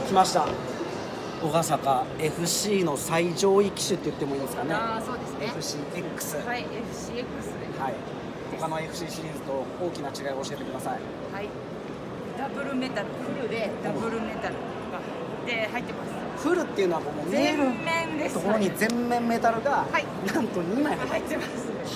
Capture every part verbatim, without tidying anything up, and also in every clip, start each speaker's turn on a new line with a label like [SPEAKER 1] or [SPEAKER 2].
[SPEAKER 1] 来ました。小笠原 エフシー の最上位機種って言ってもいいんですかね。
[SPEAKER 2] ああ、そうですね。
[SPEAKER 1] エフシーエックス。
[SPEAKER 2] はい、エフシーエックス。
[SPEAKER 1] はい。他の エフシー シリーズと大きな違いを教えてください。
[SPEAKER 2] はい。ダブルメタル、フルでダブルメタルがで入ってます。
[SPEAKER 1] フルっていうのはもう見えるところに全面メタルがなんとにまい入ってます。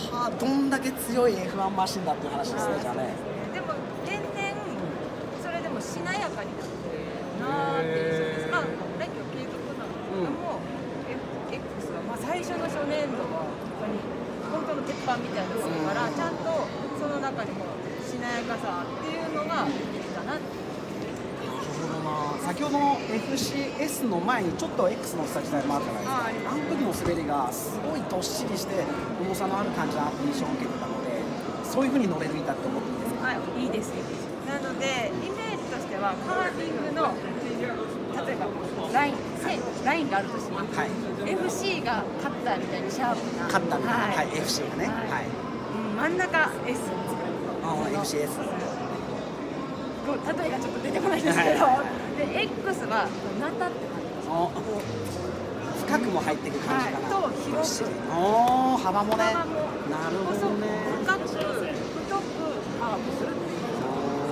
[SPEAKER 1] はあ、どんだけ強い エフワン マシンだっていう話ですね。じゃあね。
[SPEAKER 2] でも年々それでもしなやかになってなーっていう印象です。まあライト継続なんですけども、エフエックス はまあ最初の初年度は本当に本当の鉄板みたいなものからちゃんとその中にもしなやかさっていうのが出てきたなっていう。
[SPEAKER 1] 先ほどの エフシーエス の前にちょっと X のスタ時代もあるじゃないですか。あの時の滑りがすごいどっしりして重さのある感じだなって印象を受けてたので、そういう風に乗れる板って思っていいですか？
[SPEAKER 2] はい、いいですよ。なのでイメージとしてはカービングの例えばライン線ラインがあるとします。はい、エフシー がカッターみたいにシャープな
[SPEAKER 1] カッターみたいな、はい、はい、エフシー がね、はい、
[SPEAKER 2] 真ん中 S
[SPEAKER 1] ああ エフシーエス
[SPEAKER 2] 例えがちょっと出てこないんですけど、で X はナタって感じです。
[SPEAKER 1] 深くも入ってくる感じかな。
[SPEAKER 2] と広く、
[SPEAKER 1] おお幅もね。
[SPEAKER 2] なるほどね。深く太くカーブするっていう。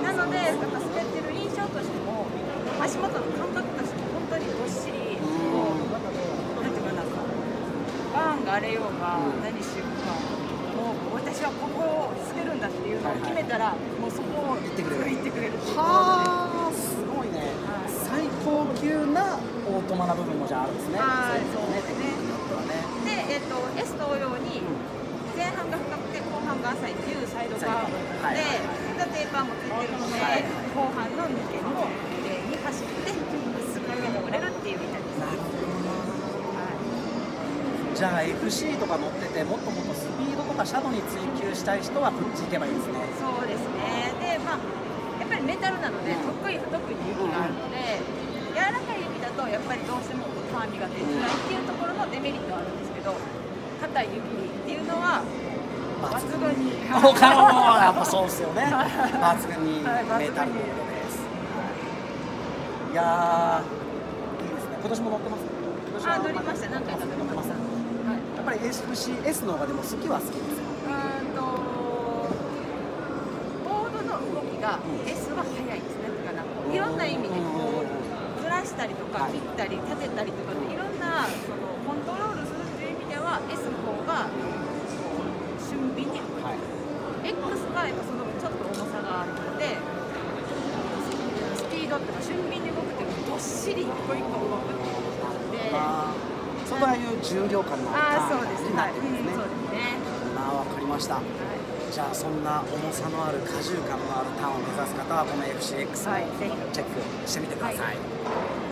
[SPEAKER 2] なのでやっぱ滑ってる印象としても足元の感覚としても本当にどっしりこうなんていうかな、バーンが荒れようが何しようか。私はここを滑るんだっていうのを決めたら、もうそこを行ってくれる。行ってくれる。
[SPEAKER 1] はあ、すごいね。最高級なオートマな部分もじゃああるんですね。
[SPEAKER 2] はい、そうですね。で、えっと S 同様に前半が深くて後半が浅いっていうサイドカーブで、テーパーもついてるので、後半の抜けも綺麗に走ってすぐ抜けてくれるっていうみたいです。なるほど。
[SPEAKER 1] じゃあ エフシー とか乗っててもっともっとスピードとかシャドウに追求したい人はこっち行けばいいですね。
[SPEAKER 2] そうですね。で、まあやっぱりメタルなので得意不得意に雪があるので、柔らかい雪だとやっぱりどうしてもターンが出づらいっていうところのデメリットはあるんですけど、硬い雪っていうのは抜群に
[SPEAKER 1] 他のやっぱそうですよね。抜群にメタルのことです。いやーいいですね。今年も乗ってます。
[SPEAKER 2] あ、乗りました。何回か乗りました。
[SPEAKER 1] やっぱり エフシーエス の方がでも好きは好きですよ。
[SPEAKER 2] うんとボードの動きが S は速いですね。だからいろんな意味でこうずらしたりとか切ったり立てたりとかいろんなそのコントロールするっていう意味では S の方が俊敏に、はい、X がやっぱその分ちょっと重さがあるのでスピードっていうか俊敏に動くっていうかどっしり一個一個動くっていうことなんで。
[SPEAKER 1] そういう重量感のあるターンになってるんですね。まあ、わかりました。はい、じゃあそんな重さのある荷重感のあるターンを目指す方はこの エフシーエックス をチェックしてみてください。はい。